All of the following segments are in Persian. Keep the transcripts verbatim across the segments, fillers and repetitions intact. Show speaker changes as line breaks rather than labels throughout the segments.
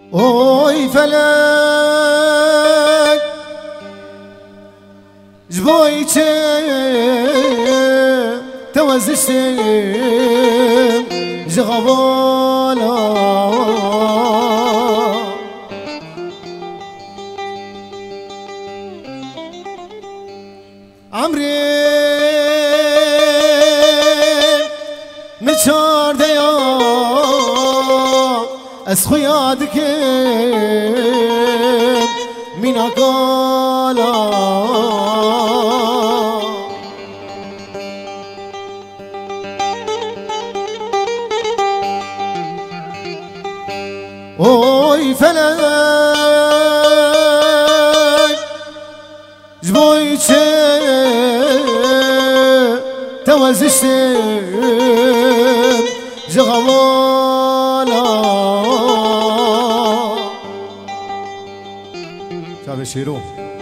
اوی فلک جبوی چه توزشتم جغوالا عمري متشار ديا اسخو يادك مينا قالا اوي فلك جبوي چه توزشتم جغوالا شاب شیرو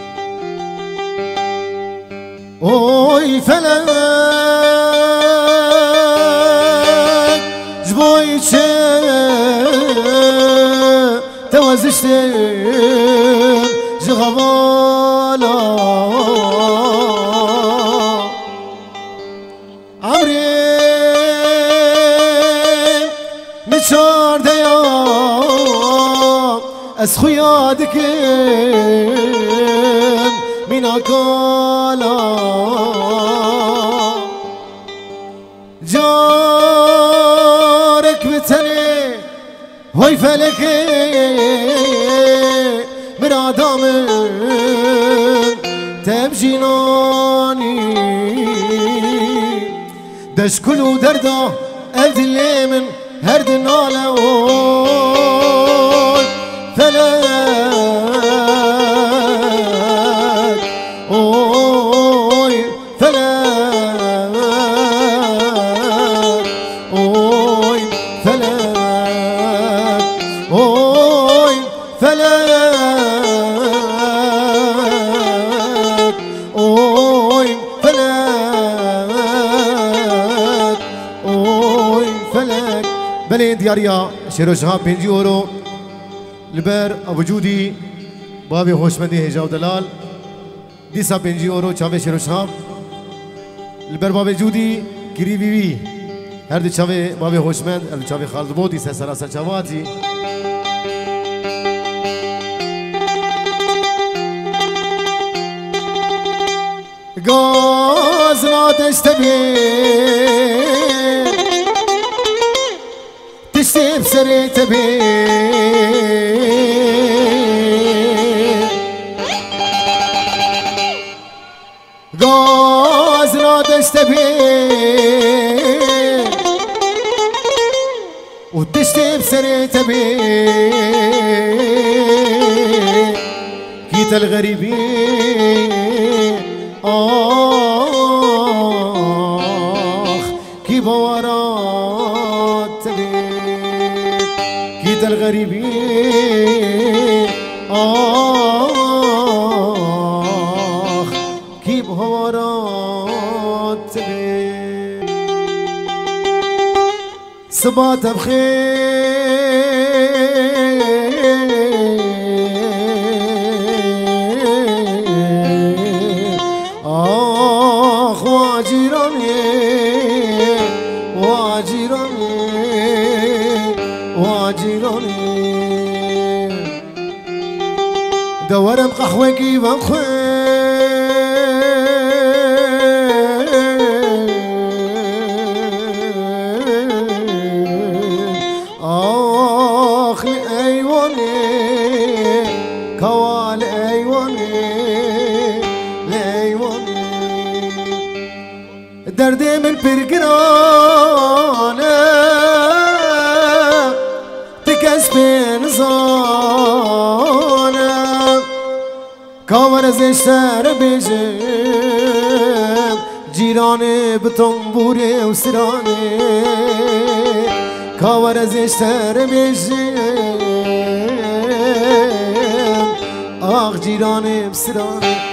اوی فلک جبوی چه توزشتم جغوالا عمري متشار ديا اسخو يادك مينا قالا جارك بتني هوي فلك مرادام تبجيناني دش كلو دردا الد اللي من هرد النالة فلك اوي فلك اوي فلك اوي فلك اوي فلك اوي فلك بلي دياريا شيرو شهاب بنجي اورو لبر ابو جودي بابي خوشمندي هجاو دلال ديسا بنجي اورو چاوي شيرو شهاب لبر بابي جودي كري بي بي هر دي چاوي بابي خوشمند هر دي چاوي خالد بودي سراسر چاواتي غاز لا تشتبه تشتي بسري تبي غاز لا تشتبه وتشتي بسري تبي كيت الغريبين آخ كي بورات تبي كيت الغريبين آخ كي بورات تبي صبات بخير دورم قهوكي بخير آخ لأيواني كوال أيواني لأيواني دردي من برقرانة تكسبين زانة كامر زشتر بيجم جيراني بتنبوري وسراني كامر زشتر بيجم آخ جيراني بسراني